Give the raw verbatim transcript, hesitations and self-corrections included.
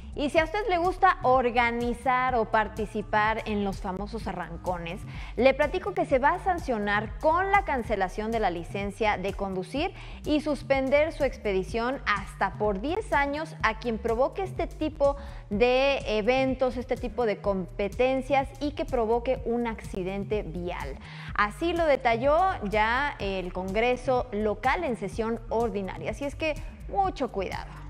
Y si a usted le gusta organizar o participar en los famosos arrancones, le platico que se va a sancionar con la cancelación de la licencia de conducir y suspender su expedición hasta por diez años a quien provoque este tipo de eventos, este tipo de competencias y que provoque un accidente vial. Así lo detalló ya el Congreso local en sesión ordinaria. Así es que mucho cuidado.